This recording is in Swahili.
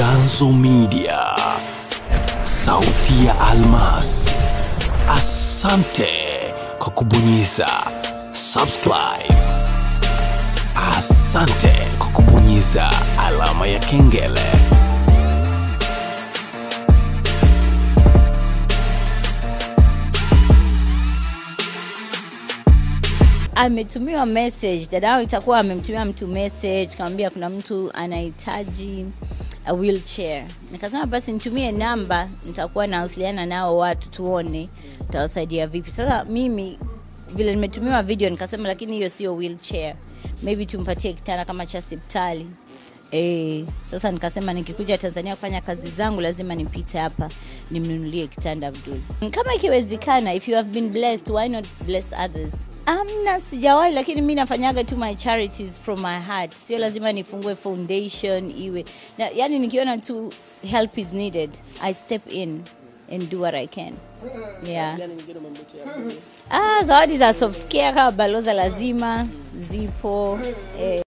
Ganzo Media, sauti ya almas. Asante kwa kubonyeza subscribe. Asante kwa kubonyeza alama ya kengele. Ametumiwa message, dadao itakuwa amemtumia mtu message, kamwambia kuna mtu anahitaji a wheelchair. Nikasema basi nitumie namba, nitakuwa nawasiliana nao watu tuone tawasaidia vipi. Sasa mimi vile nimetumiwa video nikasema lakini hiyo sio wheelchair. Maybe tumpatie kitanda kama cha hospitali. Sasa nikasema nikikuja Tanzania kufanya kazi zangu lazima nipite hapa nimnunulie kitanda Abdul. Kama ikiwezekana, if you have been blessed, why not bless others? Amna sijawahi, lakini mimi nafanyaga tu my charities from my heart. Sio lazima nifungue foundation iwe. Yani nikiona tu help is needed, I step in and do what I can. Yeah. Zawadi za soft care kama baloza lazima zipo.